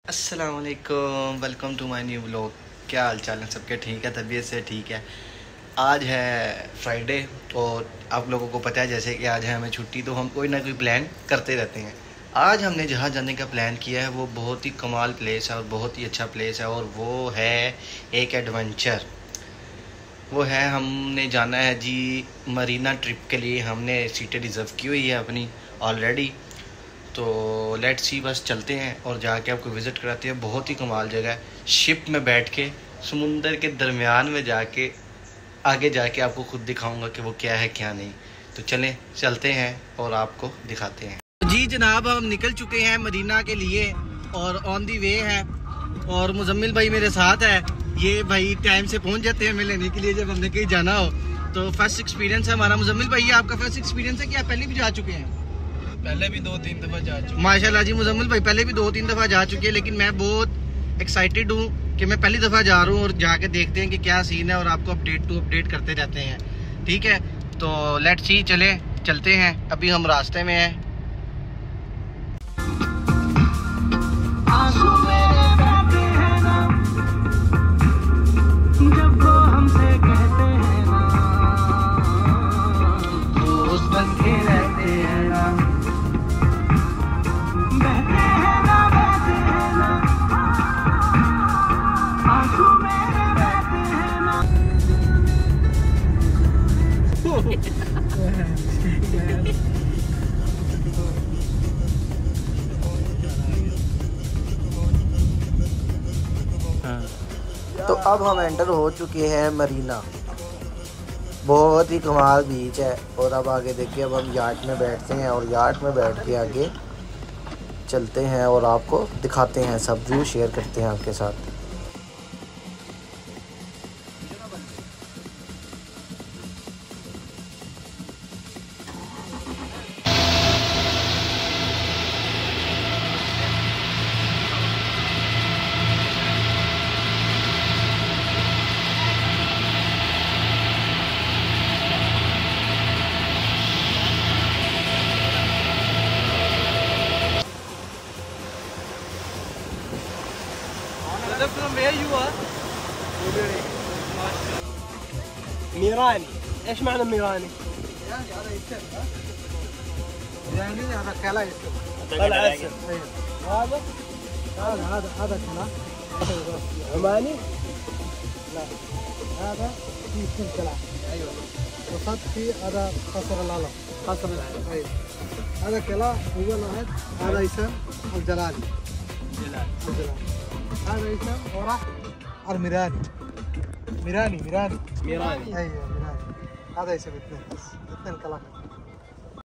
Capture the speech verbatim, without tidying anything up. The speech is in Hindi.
अस्सलाम वालेकुम, welcome to my new vlog. क्या हाल चाल है सबके? ठीक है, तबीयत से ठीक है। आज है फ्राइडे और आप लोगों को पता है जैसे कि आज है हमें छुट्टी, तो हम कोई ना कोई प्लान करते रहते हैं। आज हमने जहाँ जाने का प्लान किया है वो बहुत ही कमाल प्लेस है और बहुत ही अच्छा प्लेस है, और वो है एक एडवेंचर। वो है हमने जाना है जी मरीना ट्रिप के लिए। हमने सीटें रिज़र्व की हुई है अपनी ऑलरेडी, तो लेट्स सी बस चलते हैं और जाके आपको विज़िट कराते हैं। बहुत ही कमाल जगह है। शिप में बैठ के समुंदर के दरमियान में जाके आगे जाके आपको खुद दिखाऊंगा कि वो क्या है क्या नहीं। तो चलें चलते हैं और आपको दिखाते हैं। जी जनाब, हम निकल चुके हैं मरीना के लिए और ऑन दी वे है, और मुजम्मिल भाई मेरे साथ है। ये भाई टाइम से पहुंच जाते हैं हमें लेने के लिए जब हमने कहीं जाना हो। तो फर्स्ट एक्सपीरियंस है हमारा। मुजम्मिल भाई आपका फर्स्ट एक्सपीरियंस है कि आप पहले भी जा चुके हैं? पहले भी दो तीन दफा जा चुके। माशाल्लाह जी, मुजम्मिल भाई पहले भी दो तीन दफ़ा जा चुके हैं, लेकिन मैं बहुत एक्साइटेड हूँ कि मैं पहली दफ़ा जा रहा हूँ और जाके देखते हैं कि क्या सीन है, और आपको अपडेट टू अपडेट करते रहते हैं। ठीक है, तो लेट्स सी, चले चलते हैं। अभी हम रास्ते में हैं। तो अब हम एंटर हो चुके हैं मरीना। बहुत ही कमाल बीच है। और अब आगे देखिए, अब हम यार्ड में बैठते हैं और यार्ड में बैठ के आगे चलते हैं और आपको दिखाते हैं, सब व्यू शेयर करते हैं आपके साथ। From where you are? ميراني. ايش معنى ميراني؟ يعني هذا كلا يسمى قلعة عسل. هذا هذا هذا هذا كلا عماني؟ لا، هذا في كل كلا. ايوه، وصد في هذا قصر العلم. قصر العلم. ايوه، هذا كلا هو واحد. هذا يسمى الجلالي. جلال. الجلالي. هذا يسمى وراح الميراني. ميراني ميراني ميراني. ايوه ميراني. هذا يسمى اثنين بس، اثنين كلا.